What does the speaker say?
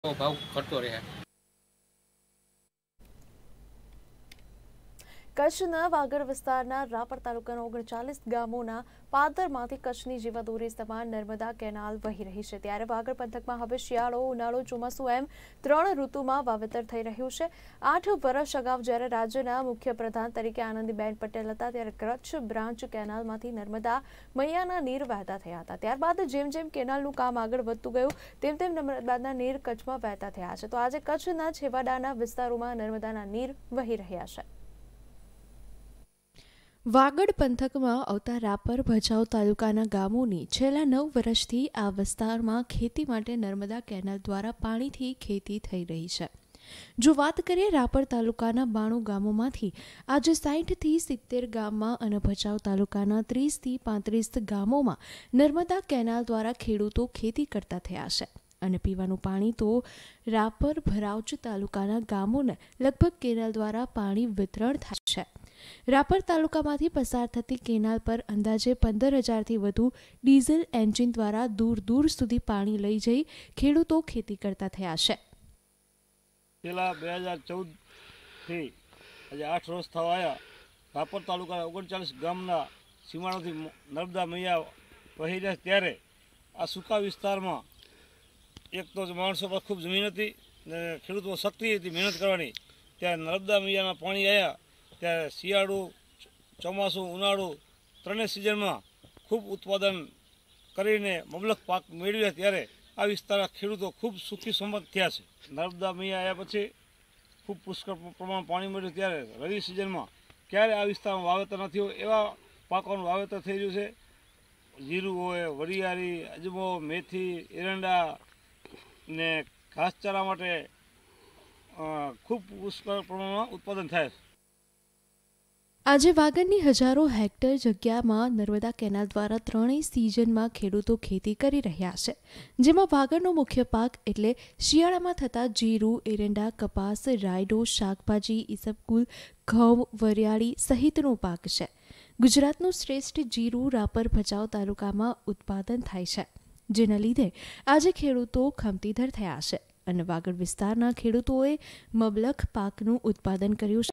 ભાવ ઘટતો રહે। કચ્છના વાગડ વિસ્તારના રાપર તાલુકાના 39 ગામોના પાદરમાંથી કચ્છની જીવાદોરી સમાન નર્મદા કેનાલ વહી રહી છે। ત્યારે વાગડ પંથકમાં હવે શિયાળો, ઉનાળો, ચોમાસું એમ 3 ઋતુમાં વાવેતર થઈ રહ્યું છે। 8 વર્ષ અગાઉ જ્યારે રાજ્યના મુખ્યપ્રધાન તરીકે આનંદીબેન પટેલ હતા ત્યારે કચ્છ બ્રાન્ચ કેનાલમાંથી નર્મદા મૈયાના નીર વહેતા થયા હતા। ત્યારબાદ જેમ જેમ કેનાલનું કામ આગળ વધતું ગયું તેમ તેમ નર્મદાના નીર કચ્છમાં વહેતા થયા છે। તો આજે કચ્છના છેવાડાના વિસ્તારોમાં નર્મદાના નીર વહી રહ્યા છે। વાગડ પંથકમાં આવતા રાપર, ભચાઉ તાલુકાના ગામોની છેલ્લા 9 વર્ષથી આ વિસ્તારમાં ખેતી માટે નર્મદા કેનાલ દ્વારા પાણીથી ખેતી થઈ રહી છે। જો વાત કરીએ રાપર તાલુકાના 92 ગામોમાંથી આજે 60થી 70 ગામમાં અને ભચાઉ તાલુકાના 30થી 35 ગામોમાં નર્મદા કેનાલ દ્વારા ખેડૂતો ખેતી કરતા થયા છે અને પીવાનું પાણી તો રાપર, ભરાઉચ તાલુકાના ગામોને લગભગ કેનાલ દ્વારા પાણી વિતરણ થાય છે। રાપર તાલુકામાંથી પસાર થતી કેનાલ પર અંદાજે 15,000થી વધુ ડીઝલ એન્જિન દ્વારા દૂર દૂર સુધી પાણી લઈ જઈ ખેડૂતો ખેતી કરતા થયા છે। પેલા 2014 થી આજે 8 વર્ષ થવા આવ્યા। રાપર તાલુકાના 39 ગામના સીમાડાથી નર્મદા મૈયા વહી રહ્યા ત્યારે આ સૂકા વિસ્તારમાં એક તો માણસો પર ખૂબ જમીન હતી ને ખેડૂતો સક્રિય હતી મહેનત કરવાની। ત્યારે નર્મદા મૈયાના પાણી આવ્યા ત્યારે શિયાળુ, ચોમાસું, ઉનાળુ ત્રણેય સિઝનમાં ખૂબ ઉત્પાદન કરીને મબલખ પાક મેળવ્યા। ત્યારે આ વિસ્તારના ખેડૂતો ખૂબ સુખી સંમત થયા છે। નર્મદા મૈયા આવ્યા પછી ખૂબ પુષ્કળ પ્રમાણ પાણી મળ્યું ત્યારે રવિ સિઝનમાં ક્યારે આ વિસ્તારમાં વાવેતર નથી હોય એવા પાકોનું વાવેતર થઈ રહ્યું છે। જીરું હોય, વરિયાળી, અજમો, મેથી, એરંડા ને ઘાસચારા માટે ખૂબ પુષ્કળ પ્રમાણમાં ઉત્પાદન થાય છે। આજે વાગડની હજારો હેક્ટર જગ્યામાં નર્મદા કેનાલ દ્વારા ત્રણેય સિઝનમાં ખેડૂતો ખેતી કરી રહ્યા છે, જેમાં વાગડનો મુખ્ય પાક એટલે શિયાળામાં થતા જીરું, એરંડા, કપાસ, રાયડો, શાકભાજી, ઈસબગુલ, ઘઉં, વરિયાળી સહિતનો પાક છે। ગુજરાતનું શ્રેષ્ઠ જીરું રાપર, ભચાઉ તાલુકામાં ઉત્પાદન થાય છે, જેના લીધે આજે ખેડૂતો ખમતીધર થયા છે અને વાગડ વિસ્તારના ખેડૂતોએ મબલખ પાકનું ઉત્પાદન કર્યું છે।